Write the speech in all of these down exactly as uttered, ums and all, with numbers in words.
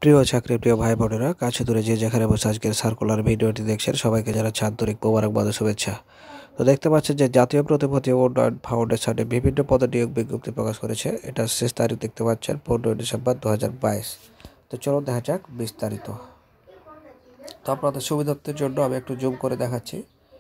প্রিয় চাকরিপ্রিয় ভাই বোনেরা, কাছে দূরে যে যেখানে বসে আজকের সার্কুলার ভিডিওটি দেখছেন, সবাইকে জানাচ্ছি আন্তরিক মোবারকবাদ ও শুভেচ্ছা। তো দেখতে পাচ্ছেন যে জাতীয় প্রতিভূতি উন্নয়ন ফাউন্ডেশনে বিভিন্ন পদে নিয়োগ বিজ্ঞপ্তি প্রকাশ করেছে। এটা শেষ তারিখ দেখতে পাচ্ছেন পনেরোই ডিসেম্বর দু হাজার বাইশ। তো চলুন দেখা যাক বিস্তারিত। তো আপনাদের সুবিধার্থের জন্য আমি একটু জুম করে দেখাচ্ছি।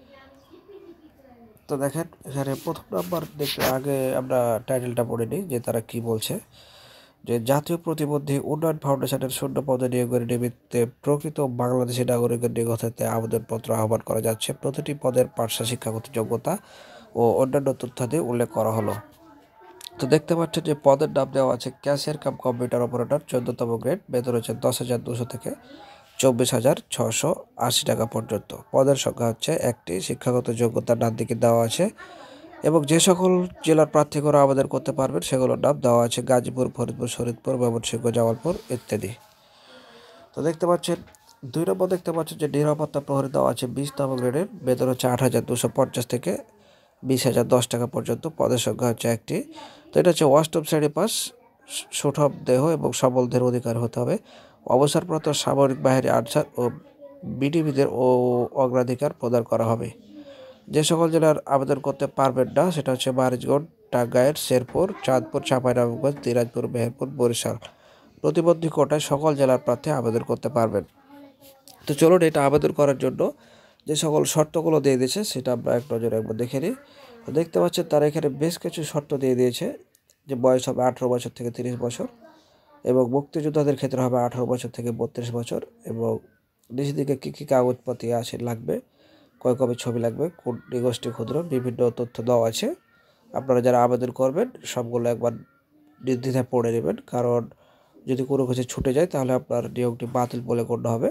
তো দেখেন এখানে প্রথম নাম্বার দেখতে আগে আমরা টাইটেলটা পড়ে নিই যে তারা কি বলছে। যে জাতীয় প্রতিবন্ধী উন্নয়ন ফাউন্ডেশনের শূন্য পদে নিয়োগের নিমিত্তে প্রকৃত বাংলাদেশি নাগরিকের নিকট হতে আবেদনপত্র আহ্বান করা যাচ্ছে। প্রতিটি পদের পার্শ্ব শিক্ষাগত যোগ্যতা ও অন্যান্য তথ্যাদি উল্লেখ করা হলো। তো দেখতে পাচ্ছেন যে পদের নাম দেওয়া আছে ক্যাশিয়ার কাম কম্পিউটার অপারেটর, চোদ্দতম গ্রেড, বেতন হচ্ছে দশ হাজার দুশো থেকে চব্বিশ হাজার ছশো আশি টাকা পর্যন্ত। পদের সংখ্যা হচ্ছে একটি। শিক্ষাগত যোগ্যতা ডান দিকে দেওয়া আছে এবং যে সকল জেলার প্রার্থীরা আবেদন করতে পারবেন সেগুলোর নাম দেওয়া আছে গাজীপুর, ফরিদপুর, শরীয়তপুর, ময়মনসিংহ, জামালপুর ইত্যাদি। তো দেখতে পাচ্ছেন দুই নম্বর দেখতে পাচ্ছেন যে নিরাপত্তা প্রহরী দেওয়া আছে বিশতম গ্রেডের, বেতন হচ্ছে আট হাজার দুশো পঞ্চাশ থেকে বিশ হাজার দশ টাকা পর্যন্ত। পদের সংখ্যা হচ্ছে একটি। তো এটা হচ্ছে অষ্টম শ্রেণী পাস, সুঠম দেহ এবং সবল দেহের অধিকার হতে হবে। অবসরপ্রাপ্ত সামরিক বাহিনী, আনসার ও বিডিবিদের ও অগ্রাধিকার প্রদান করা হবে। যে সকল জেলার আবেদন করতে পারবেন না সেটা হচ্ছে মানিকগঞ্জ, টাঙ্গাইল, শেরপুর, চাঁদপুর, চাঁপাইনবাবগঞ্জ, দিনাজপুর, মেহেরপুর, বরিশাল। প্রতিবন্ধী কোটায় সকল জেলার প্রার্থী আবেদন করতে পারবেন। তো চলুন এটা আবেদন করার জন্য যে সকল শর্তগুলো দিয়ে দিয়েছে সেটা আমরা এক নজরে একবার দেখে নিই। তো দেখতে পাচ্ছেন তারা এখানে বেশ কিছু শর্ত দিয়ে দিয়েছে যে বয়স হবে আঠেরো বছর থেকে তিরিশ বছর এবং মুক্তিযোদ্ধাদের ক্ষেত্রে হবে আঠেরো বছর থেকে বত্রিশ বছর এবং নিচের দিকে কী কী কাগজপাতি আছে লাগবে, কয় কপি ছবি লাগবে, কোন নিগোষ্ঠী ক্ষুদ্র, বিভিন্ন তথ্য দেওয়া আছে। আপনারা যারা আবেদন করবেন সবগুলো একবার নির্দ্বিধায় পড়ে নেবেন, কারণ যদি কোনো কিছু ছুটে যায় তাহলে আপনার নিয়োগটি বাতিল বলে গণ্য হবে।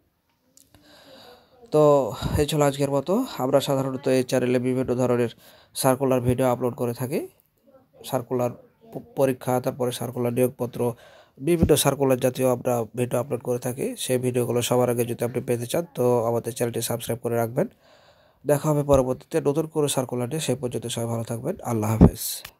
তো এই ছিল আজকের মতো। আমরা সাধারণত এই চ্যানেলে বিভিন্ন ধরনের সার্কুলার ভিডিও আপলোড করে থাকি। সার্কুলার পরীক্ষা, তারপরে সার্কুলার নিয়োগপত্র, বিভিন্ন সার্কুলার জাতীয় আমরা ভিডিও আপলোড করে থাকি। সেই ভিডিওগুলো সবার আগে যদি আপনি পেতে চান তো আমাদের চ্যানেলটি সাবস্ক্রাইব করে রাখবেন। দেখা হবে পরবর্তীতে নতুন কোনো সার্কুলার নিয়ে। সেই পর্যন্ত সবাই ভালো থাকবেন। আল্লাহ হাফেজ।